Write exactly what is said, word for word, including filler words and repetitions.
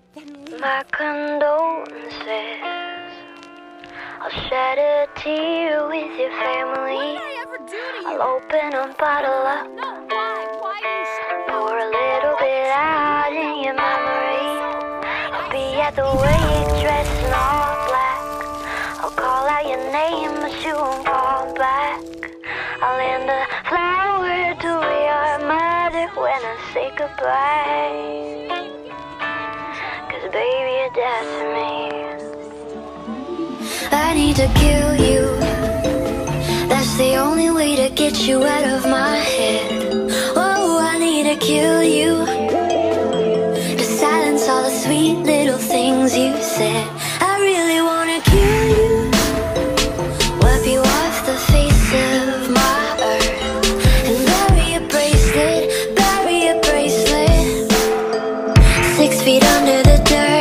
My condolences. I'll shed a tear with your family. What did I ever do to you? I'll open a bottle up. No, why? Why are you so Pour a little bit out in your memory. I'll be at the wake dressed in all black. I'll call out your name but you won't call back. I'll lend a flower to your mother when I say goodbye. Cause baby you're dead to me. I need to kill you. That's the only way to get you out of my head. Oh, I need to kill you to silence all the sweet little things you said. I really wanna kill you, wipe you off the face of my earth, and bury a bracelet, bury a bracelet, six feet under the dirt.